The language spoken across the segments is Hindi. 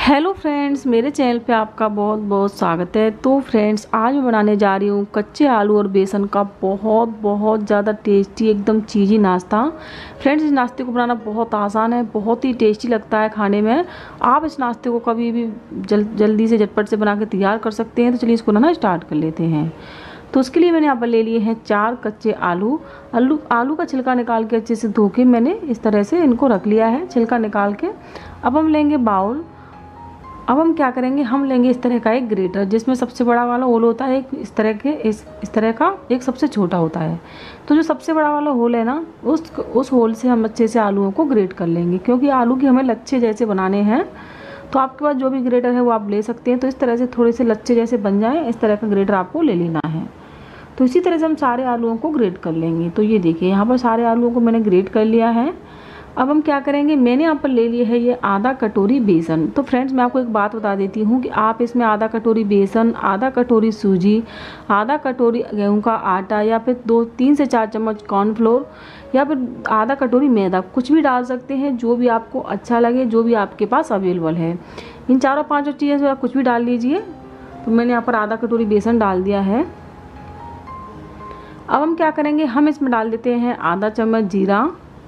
हेलो फ्रेंड्स, मेरे चैनल पे आपका बहुत बहुत स्वागत है। तो फ्रेंड्स, आज मैं बनाने जा रही हूँ कच्चे आलू और बेसन का बहुत ज़्यादा टेस्टी एकदम चीज़ी नाश्ता। फ्रेंड्स, इस नाश्ते को बनाना बहुत आसान है, बहुत ही टेस्टी लगता है खाने में। आप इस नाश्ते को कभी भी जल्दी से झटपट से बना के तैयार कर सकते हैं। तो चलिए इसको ना स्टार्ट कर लेते हैं। तो उसके लिए मैंने यहाँ पर ले लिए हैं 4 कच्चे आलू। आलू का छिलका निकाल के अच्छे से धो के मैंने इस तरह से इनको रख लिया है छिलका निकाल के। अब हम लेंगे बाउल। अब हम क्या करेंगे, हम लेंगे इस तरह का एक ग्रेटर, जिसमें सबसे बड़ा वाला होल होता है, एक इस तरह का एक सबसे छोटा होता है। तो जो सबसे बड़ा वाला होल है ना, उस होल से हम अच्छे से आलूओं को ग्रेट कर लेंगे, क्योंकि आलू की हमें लच्छे जैसे बनाने हैं। तो आपके पास जो भी ग्रेटर है वो आप ले सकते हैं। तो इस तरह से थोड़े से लच्छे जैसे बन जाए, इस तरह का ग्रेटर आपको ले लेना है। तो इसी तरह से हम सारे आलूओं को ग्रेट कर लेंगे। तो ये देखिए, यहाँ पर सारे आलूओं को मैंने ग्रेट कर लिया है। अब हम क्या करेंगे, मैंने यहाँ पर ले लिया है ये आधा कटोरी बेसन। तो फ्रेंड्स, मैं आपको एक बात बता देती हूँ कि आप इसमें आधा कटोरी बेसन, आधा कटोरी सूजी, आधा कटोरी गेहूं का आटा, या फिर 3 से 4 चम्मच कॉर्नफ्लोर, या फिर आधा कटोरी मैदा, कुछ भी डाल सकते हैं, जो भी आपको अच्छा लगे, जो भी आपके पास अवेलेबल है। इन चारों पाँचों चीज़ों से आप कुछ भी डाल लीजिए। तो मैंने यहाँ पर आधा कटोरी बेसन डाल दिया है। अब हम क्या करेंगे, हम इसमें डाल देते हैं आधा चम्मच जीरा,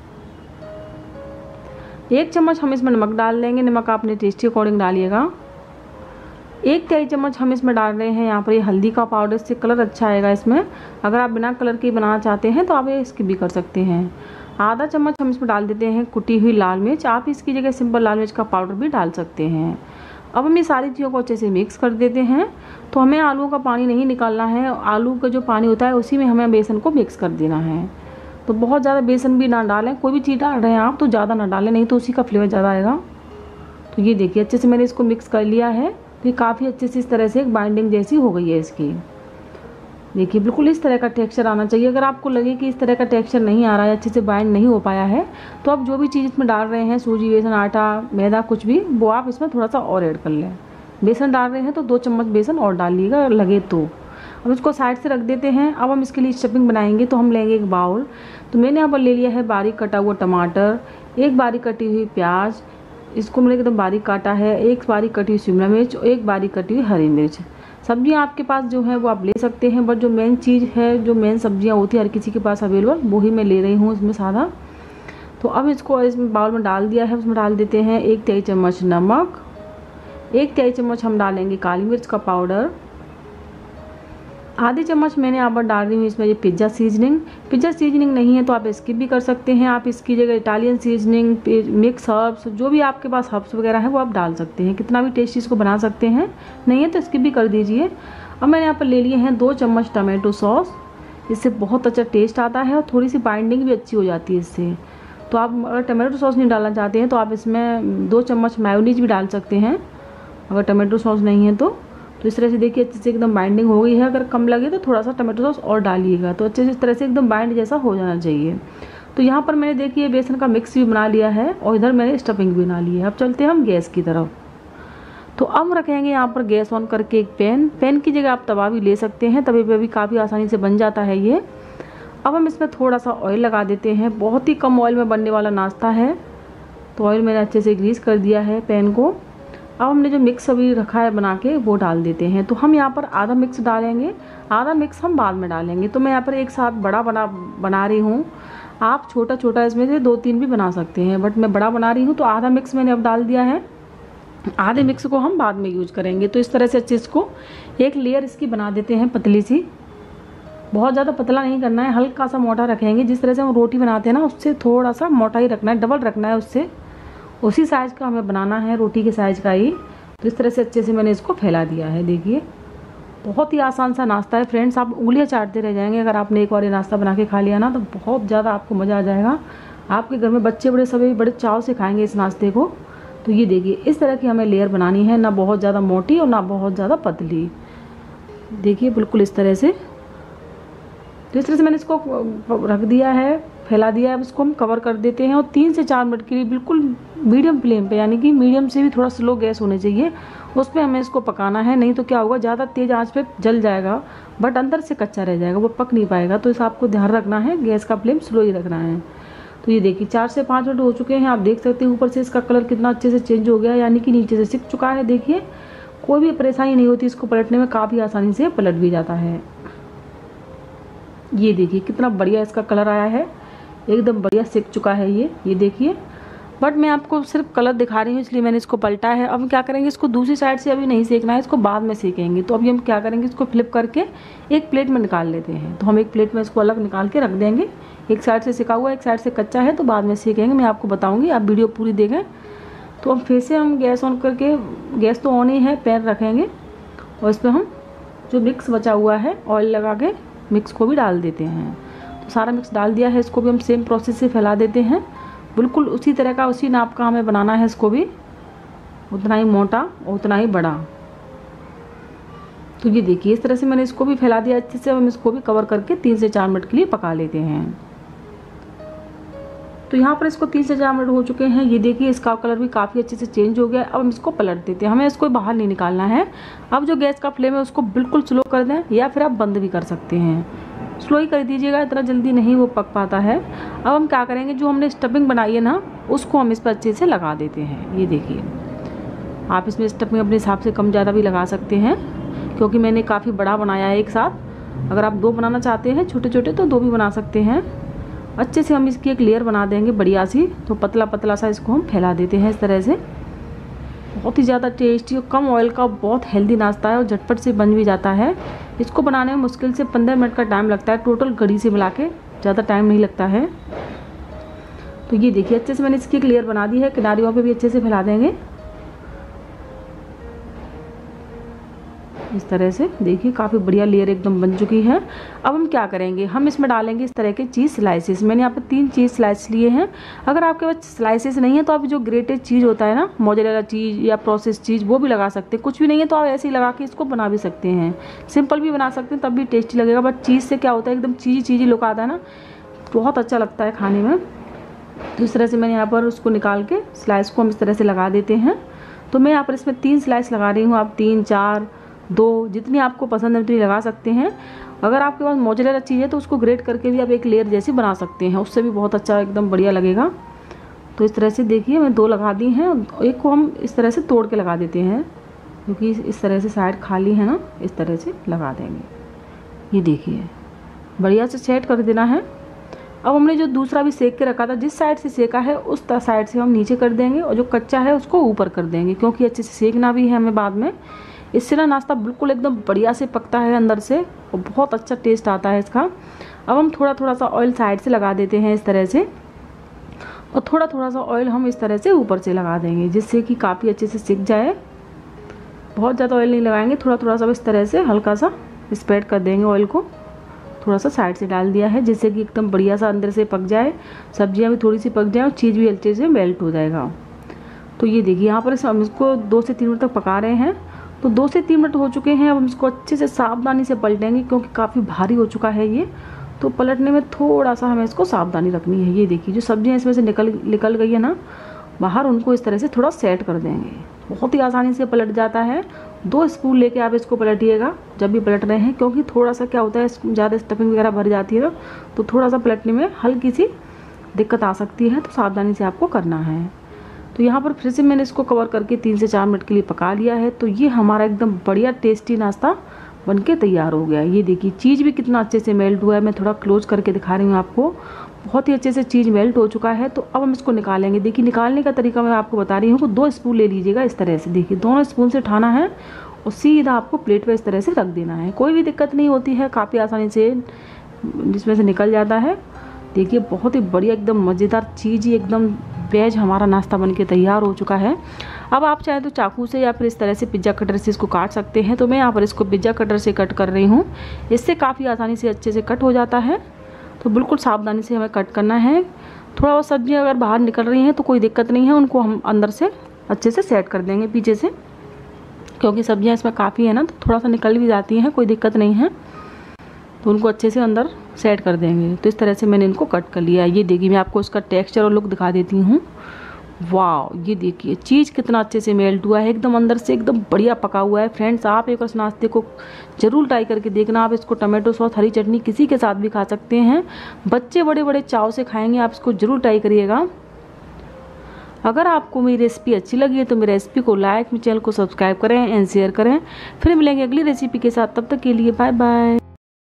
1 चम्मच हम इसमें नमक डाल देंगे। नमक आप अपने टेस्ट के अकॉर्डिंग डालिएगा। 1 तिहाई चम्मच हम इसमें डाल रहे हैं यहाँ पर ये हल्दी का पाउडर, इससे कलर अच्छा आएगा इसमें। अगर आप बिना कलर के बनाना चाहते हैं तो आप ये स्किप भी कर सकते हैं। आधा चम्मच हम इसमें डाल देते हैं कुटी हुई लाल मिर्च। आप इसकी जगह सिंपल लाल मिर्च का पाउडर भी डाल सकते हैं। अब हम ये सारी चीज़ों को अच्छे से मिक्स कर देते हैं। तो हमें आलू का पानी नहीं निकालना है, आलू का जो पानी होता है उसी में हमें बेसन को मिक्स कर देना है। तो बहुत ज़्यादा बेसन भी ना डालें, कोई भी चीज़ डाल रहे हैं आप तो ज़्यादा ना डालें, नहीं तो उसी का फ्लेवर ज़्यादा आएगा। तो ये देखिए, अच्छे से मैंने इसको मिक्स कर लिया है। तो ये काफ़ी अच्छे से इस तरह से एक बाइंडिंग जैसी हो गई है इसकी। देखिए, बिल्कुल इस तरह का टेक्सचर आना चाहिए। अगर आपको लगे कि इस तरह का टेक्सचर नहीं आ रहा है, अच्छे से बाइंड नहीं हो पाया है, तो आप जो भी चीज़ इसमें डाल रहे हैं, सूजी, बेसन, आटा, मैदा, कुछ भी, वो आप इसमें थोड़ा सा और ऐड कर लें। बेसन डाल रहे हैं तो 2 चम्मच बेसन और डालिएगा लगे तो। अब इसको साइड से रख देते हैं। अब हम इसके लिए स्टफिंग बनाएंगे। तो हम लेंगे एक बाउल। तो मैंने यहाँ पर ले लिया है बारीक कटा हुआ टमाटर, 1 बारीक कटी हुई प्याज, इसको मैंने एकदम बारीक काटा है, 1 बारीक कटी हुई शिमला मिर्च, 1 बारीक कटी हुई हरी मिर्च। सब्जियाँ आपके पास जो है वो आप ले सकते हैं, बट जो मेन चीज़ है, जो मेन सब्जियाँ होती है हर किसी के पास अवेलेबल, वो ही मैं ले रही हूँ इसमें सादा। तो अब इसको इसमें बाउल में डाल दिया है। उसमें डाल देते हैं 1 तिहाई चम्मच नमक, 1 तिहाई चम्मच हम डालेंगे काली मिर्च का पाउडर, आधी चम्मच मैंने यहाँ पर डाल रही हूँ इसमें ये पिज़्ज़ा सीजनिंग नहीं है तो आप स्किप भी कर सकते हैं। आप इसकी जगह इटालियन सीजनिंग, मिक्स हर्ब्स, जो भी आपके पास हर्ब्स वगैरह है वो आप डाल सकते हैं, कितना भी टेस्टी इसको बना सकते हैं। नहीं है तो स्किप भी कर दीजिए। अब मैंने यहाँ पर ले लिए हैं 2 चम्मच टमाटो सॉस। इससे बहुत अच्छा टेस्ट आता है और थोड़ी सी बाइंडिंग भी अच्छी हो जाती है इससे। तो आप अगर टमाटो सॉस नहीं डालना चाहते हैं तो आप इसमें 2 चम्मच मेयोनीज भी डाल सकते हैं, अगर टमाटो सॉस नहीं है तो। इस तरह से देखिए, अच्छे से एकदम बाइंडिंग हो गई है। अगर कम लगे तो थोड़ा सा टमाटो सॉस और डालिएगा। तो अच्छे से इस तरह से एकदम बाइंड जैसा हो जाना चाहिए। तो यहाँ पर मैंने देखिए बेसन का मिक्स भी बना लिया है और इधर मैंने स्टफिंग भी बना ली है। अब चलते हैं हम गैस की तरफ। तो अब रखेंगे यहाँ पर गैस ऑन करके एक पैन की जगह आप तवा भी ले सकते हैं, तवे पर भी काफ़ी आसानी से बन जाता है ये। अब हम इसमें थोड़ा सा ऑयल लगा देते हैं। बहुत ही कम ऑयल में बनने वाला नाश्ता है। तो ऑयल मैंने अच्छे से ग्रीस कर दिया है पैन को। अब हमने जो मिक्स अभी रखा है बना के वो डाल देते हैं। तो हम यहाँ पर आधा मिक्स डालेंगे, आधा मिक्स हम बाद में डालेंगे। तो मैं यहाँ पर एक साथ बड़ा बना रही हूँ। आप छोटा छोटा इसमें से 2-3 भी बना सकते हैं, बट मैं बड़ा बना रही हूँ। तो आधा मिक्स मैंने अब डाल दिया है, आधे मिक्स को हम बाद में यूज करेंगे। तो इस तरह से अच्छे इसको एक लेयर इसकी बना देते हैं पतली सी। बहुत ज़्यादा पतला नहीं करना है, हल्का सा मोटा रखेंगे। जिस तरह से हम रोटी बनाते हैं ना, उससे थोड़ा सा मोटा ही रखना है, डबल रखना है उससे। उसी साइज़ का हमें बनाना है, रोटी के साइज़ का ही। तो इस तरह से अच्छे से मैंने इसको फैला दिया है। देखिए, बहुत ही आसान सा नाश्ता है फ्रेंड्स। आप उंगलियां चाटते रह जाएंगे अगर आपने एक बार ये नाश्ता बना के खा लिया ना, तो बहुत ज़्यादा आपको मज़ा आ जाएगा। आपके घर में बच्चे बड़े सभी बड़े चाव से खाएंगे इस नाश्ते को। तो ये देखिए, इस तरह की हमें लेयर बनानी है, ना बहुत ज़्यादा मोटी और ना बहुत ज़्यादा पतली। देखिए, बिल्कुल इस तरह से। तो इस तरह से मैंने इसको रख दिया है, फैला दिया है। अब इसको हम कवर कर देते हैं और 3 से 4 मिनट के लिए बिल्कुल मीडियम फ्लेम पे, यानी कि मीडियम से भी थोड़ा स्लो गैस होने चाहिए, उस पर हमें इसको पकाना है। नहीं तो क्या होगा, ज़्यादा तेज़ आंच पे जल जाएगा बट अंदर से कच्चा रह जाएगा, वो पक नहीं पाएगा। तो इस आपको ध्यान रखना है, गैस का फ्लेम स्लो ही रखना है। तो ये देखिए 4 से 5 मिनट हो चुके हैं। आप देख सकते हैं ऊपर से इसका कलर कितना अच्छे से चेंज हो गया, यानी कि नीचे से सिक चुका है। देखिए कोई भी परेशानी नहीं होती इसको पलटने में, काफ़ी आसानी से पलट भी जाता है। ये देखिए कितना बढ़िया इसका कलर आया है, एकदम बढ़िया सिक चुका है ये देखिए। बट मैं आपको सिर्फ कलर दिखा रही हूँ इसलिए मैंने इसको पलटा है। अब हम क्या करेंगे, इसको दूसरी साइड से अभी नहीं सेकना है, इसको बाद में सेकेंगे। तो अभी हम क्या करेंगे, इसको फ्लिप करके एक प्लेट में निकाल लेते हैं। तो हम एक प्लेट में इसको अलग निकाल के रख देंगे। एक साइड से सिका हुआ, एक साइड से कच्चा है, तो बाद में सेकेंगे, मैं आपको बताऊँगी, आप वीडियो पूरी देखें। तो अब फिर से हम गैस ऑन करके, गैस तो ऑन ही है, पैन रखेंगे और इस पर हम जो मिक्स बचा हुआ है ऑयल लगा के मिक्स को भी डाल देते हैं। तो सारा मिक्स डाल दिया है, इसको भी हम सेम प्रोसेस से फैला देते हैं। बिल्कुल उसी तरह का, उसी नाप का हमें बनाना है इसको भी, उतना ही मोटा और उतना ही बड़ा। तो ये देखिए इस तरह से मैंने इसको भी फैला दिया अच्छे से। हम इसको भी कवर करके 3 से 4 मिनट के लिए पका लेते हैं। तो यहाँ पर इसको 3 से 4 मिनट हो चुके हैं। ये देखिए इसका कलर भी काफ़ी अच्छे से चेंज हो गया। अब हम इसको पलट देते हैं, हमें इसको बाहर नहीं निकालना है। अब जो गैस का फ्लेम है उसको बिल्कुल स्लो कर दें, या फिर आप बंद भी कर सकते हैं। स्लो ही कर दीजिएगा, इतना जल्दी नहीं वो पक पाता है। अब हम क्या करेंगे, जो हमने स्टफिंग बनाई है ना, उसको हम इस पर अच्छे से लगा देते हैं। ये देखिए आप इसमें स्टफिंग अपने हिसाब से कम ज़्यादा भी लगा सकते हैं, क्योंकि मैंने काफ़ी बड़ा बनाया है एक साथ। अगर आप 2 बनाना चाहते हैं छोटे छोटे तो 2 भी बना सकते हैं। अच्छे से हम इसकी एक लेयर बना देंगे बढ़िया सी। तो पतला पतला सा इसको हम फैला देते हैं इस तरह से। बहुत ही ज़्यादा टेस्टी और कम ऑयल का बहुत हेल्दी नाश्ता है और झटपट से बन भी जाता है। इसको बनाने में मुश्किल से 15 मिनट का टाइम लगता है टोटल, घड़ी से मिला के ज़्यादा टाइम नहीं लगता है। तो ये देखिए अच्छे से मैंने इसकी एक लेयर बना दी है, किनारियों पे भी अच्छे से फैला देंगे इस तरह से। देखिए काफ़ी बढ़िया लेयर एकदम बन चुकी है। अब हम क्या करेंगे, हम इसमें डालेंगे इस तरह के चीज़ स्लाइसेस। मैंने यहाँ पे 3 चीज़ स्लाइस लिए हैं। अगर आपके पास स्लाइसेस नहीं है तो आप जो ग्रेटेड चीज़ होता है ना, मोज़रेला चीज़ या प्रोसेस चीज़, वो भी लगा सकते हैं। कुछ भी नहीं है तो आप ऐसे ही लगा के इसको बना भी सकते हैं। सिंपल भी बना सकते हैं तब भी टेस्टी लगेगा। बट चीज़ से क्या होता है, एकदम चीज़ी लुक आता है ना, बहुत अच्छा लगता है खाने में। तो इस तरह से मैंने यहाँ पर उसको निकाल के स्लाइस को हम इस तरह से लगा देते हैं। तो मैं यहाँ पर इसमें 3 स्लाइस लगा रही हूँ। आप 3, 4, 2 जितनी आपको पसंद है उतनी लगा सकते हैं। अगर आपके पास मोज़रेला चीज़ है तो उसको ग्रेट करके भी आप एक लेयर जैसी बना सकते हैं, उससे भी बहुत अच्छा एकदम बढ़िया लगेगा। तो इस तरह से देखिए मैं 2 लगा दी हैं। एक को हम इस तरह से तोड़ के लगा देते हैं, क्योंकि इस तरह से साइड खाली है ना, इस तरह से लगा देंगे। ये देखिए बढ़िया से सेट कर देना है। अब हमने जो दूसरा भी सेक के रखा था, जिस साइड से सेका है उस साइड से हम नीचे कर देंगे और जो कच्चा है उसको ऊपर कर देंगे, क्योंकि अच्छे से सेकना भी है हमें बाद में। इससे ना नाश्ता बिल्कुल एकदम बढ़िया से पकता है अंदर से और बहुत अच्छा टेस्ट आता है इसका। अब हम थोड़ा थोड़ा सा ऑयल साइड से लगा देते हैं इस तरह से, और थोड़ा थोड़ा सा ऑयल हम इस तरह से ऊपर से लगा देंगे, जिससे कि काफ़ी अच्छे से सिक जाए। बहुत ज़्यादा ऑयल नहीं लगाएंगे, थोड़ा थोड़ा सा इस तरह से हल्का सा स्प्रेड कर देंगे ऑयल को। थोड़ा सा साइड से डाल दिया है, जिससे कि एकदम बढ़िया सा अंदर से पक जाए, सब्जियां भी थोड़ी सी पक जाए और चीज़ भी अच्छे से मेल्ट हो जाएगा। तो ये देखिए यहाँ पर हम इसको 2 से 3 मिनट तक पका रहे हैं। तो 2 से 3 मिनट हो चुके हैं। अब हम इसको अच्छे से सावधानी से पलटेंगे, क्योंकि काफ़ी भारी हो चुका है ये। तो पलटने में थोड़ा सा हमें इसको सावधानी रखनी है। ये देखिए जो सब्जियां इसमें से निकल गई है ना बाहर, उनको इस तरह से थोड़ा सेट कर देंगे। बहुत ही आसानी से पलट जाता है। 2 स्पून लेके आप इसको पलटिएगा जब भी पलट रहे हैं, क्योंकि थोड़ा सा क्या होता है, ज़्यादा स्टफिंग वगैरह भर जाती है ना, तो थोड़ा सा पलटने में हल्की सी दिक्कत आ सकती है। तो सावधानी से आपको करना है। तो यहाँ पर फिर से मैंने इसको कवर करके 3 से 4 मिनट के लिए पका लिया है। तो ये हमारा एकदम बढ़िया टेस्टी नाश्ता बनके तैयार हो गया। ये देखिए चीज़ भी कितना अच्छे से मेल्ट हुआ है। मैं थोड़ा क्लोज करके दिखा रही हूँ आपको, बहुत ही अच्छे से चीज़ मेल्ट हो चुका है। तो अब हम इसको निकालेंगे। देखिए निकालने का तरीका मैं आपको बता रही हूँ कि 2 स्पून ले लीजिएगा इस तरह से। देखिए दोनों स्पून से उठाना है और सीधा आपको प्लेट पर इस तरह से रख देना है। कोई भी दिक्कत नहीं होती है, काफ़ी आसानी से जिसमें से निकल जाता है। देखिए बहुत ही बढ़िया एकदम मज़ेदार चीज़ ही एकदम वेज हमारा नाश्ता बनके तैयार हो चुका है। अब आप चाहे तो चाकू से या फिर इस तरह से पिज़्ज़ा कटर से इसको काट सकते हैं। तो मैं यहाँ पर इसको पिज़्ज़ा कटर से कट कर रही हूँ। इससे काफ़ी आसानी से अच्छे से कट हो जाता है। तो बिल्कुल सावधानी से हमें कट करना है। थोड़ा बहुत सब्जियाँ अगर बाहर निकल रही हैं तो कोई दिक्कत नहीं है, उनको हम अंदर से अच्छे से सेट कर देंगे पीछे से, क्योंकि सब्जियाँ इसमें काफ़ी है ना, तो थोड़ा सा निकल भी जाती हैं, कोई दिक्कत नहीं है। तो उनको अच्छे से अंदर सेट कर देंगे। तो इस तरह से मैंने इनको कट कर लिया। ये देखिए मैं आपको इसका टेक्सचर और लुक दिखा देती हूँ। वाह, ये देखिए चीज़ कितना अच्छे से मेल्ट हुआ है, एकदम अंदर से एकदम बढ़िया पका हुआ है। फ्रेंड्स, आप एक इस नाश्ते को ज़रूर ट्राई करके देखना। आप इसको टमाटो सॉस, हरी चटनी किसी के साथ भी खा सकते हैं। बच्चे बड़े बड़े चाव से खाएंगे। आप इसको ज़रूर ट्राई करिएगा। अगर आपको मेरी रेसिपी अच्छी लगी है तो मेरे रेसिपी को लाइक, मेरे चैनल को सब्सक्राइब करें एंड शेयर करें। फिर मिलेंगे अगली रेसिपी के साथ, तब तक के लिए बाय बाय।